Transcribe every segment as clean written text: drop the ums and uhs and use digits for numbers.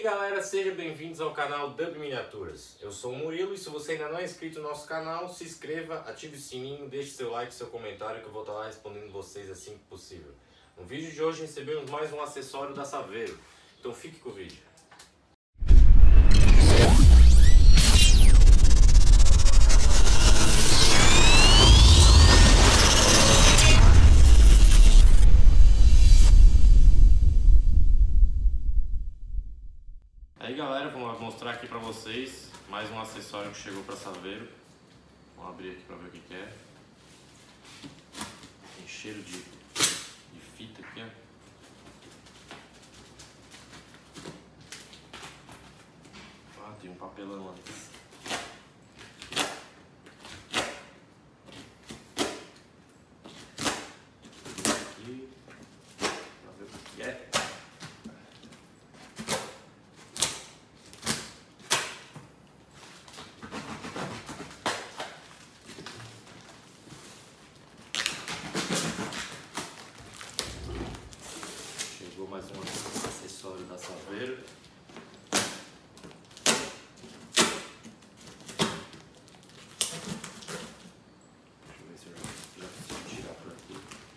galera, sejam bem-vindos ao canal Dub Miniaturas. Eu sou o Murilo e se você ainda não é inscrito no nosso canal, se inscreva, ative o sininho, deixe seu like, seu comentário que eu vou estar lá respondendo vocês assim que possível. No vídeo de hoje recebemos mais um acessório da Saveiro, então fique com o vídeo. Aí galera, vou mostrar aqui pra vocês mais um acessório que chegou pra Saveiro. Vamos abrir aqui pra ver o que é. Tem cheiro de fita aqui, ó. Ah, tem um papelão antes. Aqui, pra ver o que é. Mais um acessório da Saveiro. Deixa eu ver se eu já consigo tirar por aqui.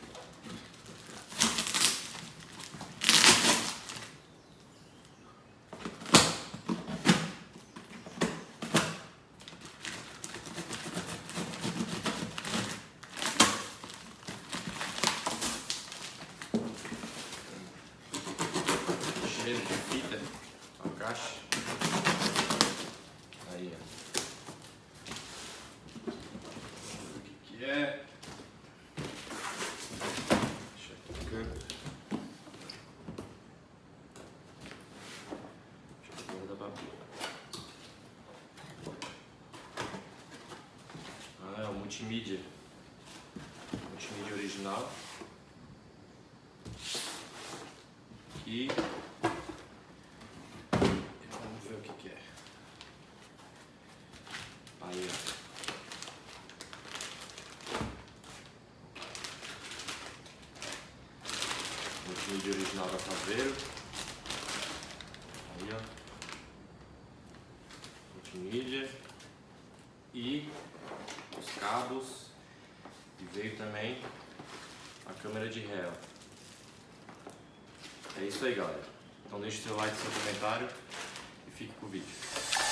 Cheiro de fita a caixa. Aí, ó. Vamos ver o que é. Deixa eu tocar. Deixa eu ver, dá pra abrir. Ah, é o multimídia. Multimídia original. E vamos ver o que é. Aí, ó. Multimídia original da Saveiro. Aí, ó. Multimídia. E os cabos. E veio também a câmera de ré, ó. É isso aí, galera. Então deixe seu like, seu comentário e fique com o vídeo.